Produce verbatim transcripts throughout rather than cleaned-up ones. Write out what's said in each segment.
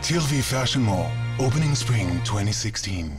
T L V Fashion Mall, opening spring twenty sixteen.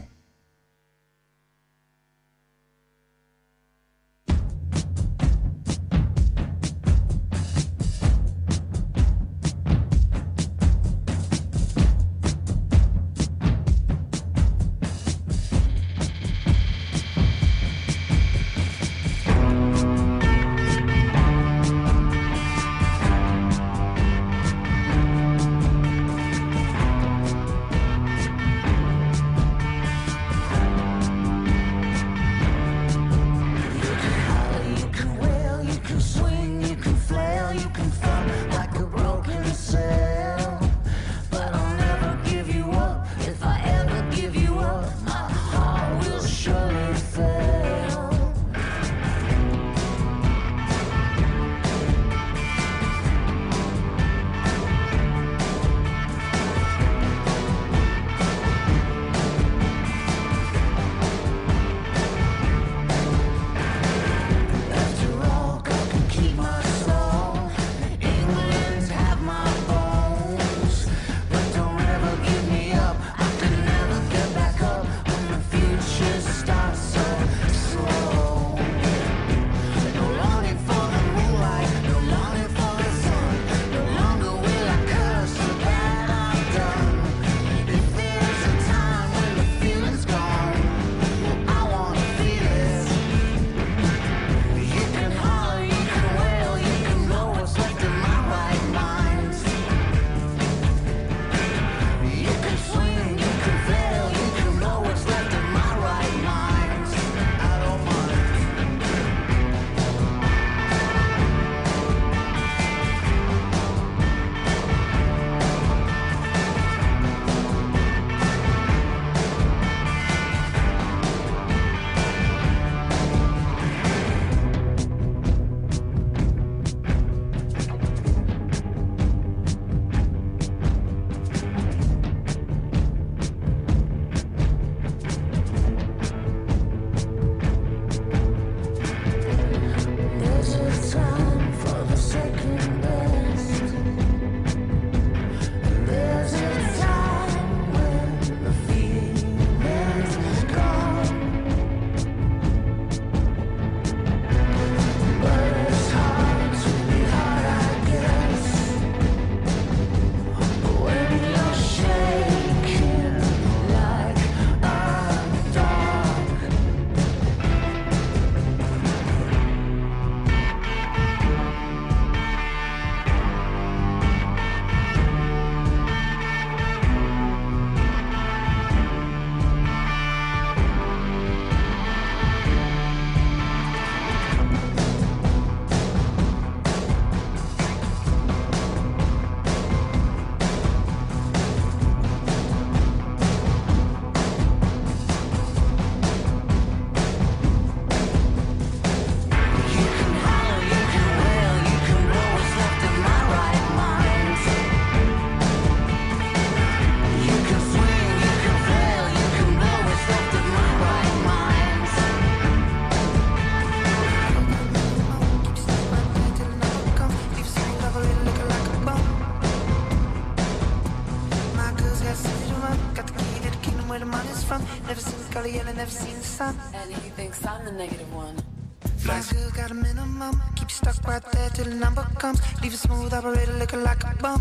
Never seen the sun, and he thinks I'm the negative one. My girl got a minimum, keep you stuck right there till the number comes. Leave a smooth operator looking like a bum.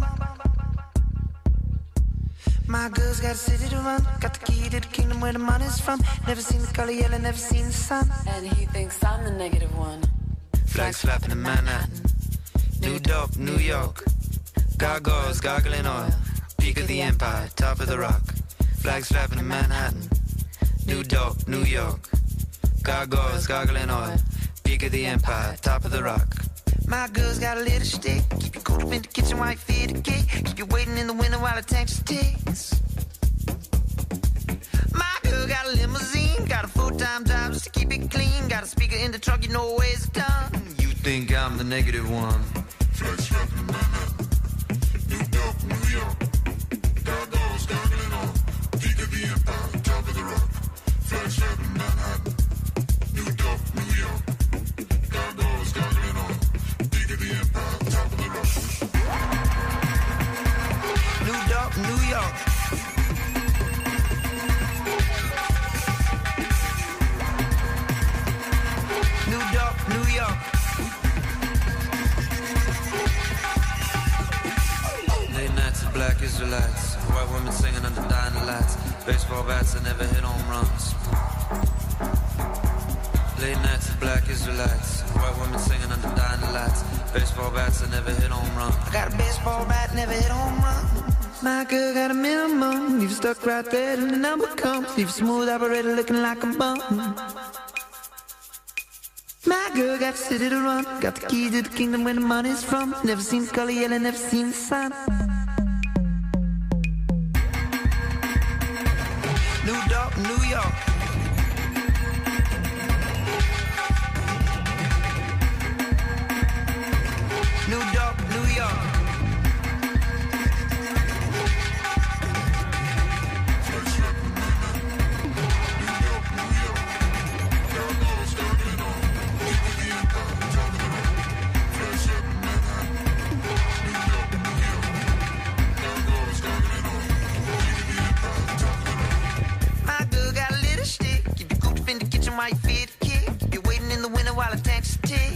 My girl's got a city to run, got the key to the kingdom where the money's from. Never seen the color yellow, never seen the sun, and he thinks I'm the negative one. Flags flapping in Manhattan, New Dope, New York. Gargoyles gargling oil, peak of the empire, top of the rock. Flags flapping in Manhattan, New Dope, New York. Gargoyles gargling oil, peak of the empire, top of the rock. My girl's got a little stick, keep you cool up in the kitchen while you feed the cake. Keep you waiting in the window while the tank just ticks. My girl got a limousine, got a full-time job just to keep it clean. Got a speaker in the truck, you know where it's done. You think I'm the negative one? Flags flapping in Manhattan, New Dope, New York. Gargoyles gargling oil, peak of the empire, top of the rock. Flags flapping in Manhattan, New Dope, New York. Gargoyles gargling oil, peak of the empire, top of the rock. New Dope, York, New York. New York, New York. Late nights of black Israelites, white women singing under dying lights, baseball bats that never hit home runs. Late nights of black Israelites, white women singing under dying lights, baseball bats that never hit home run. I got a baseball bat, never hit home run. My girl got a minimum, leave it stuck right there till the number comes. Leave a smooth operator looking like a bum. My girl got the city to run, got the key to the kingdom where the money's from. Never seen the color yellow, never seen the sun. New York, New York. New York, New York. My girl got a little stick, keep you cooped up in the kitchen while you feed the kid. Keep you waiting in the winter while I tank the tea.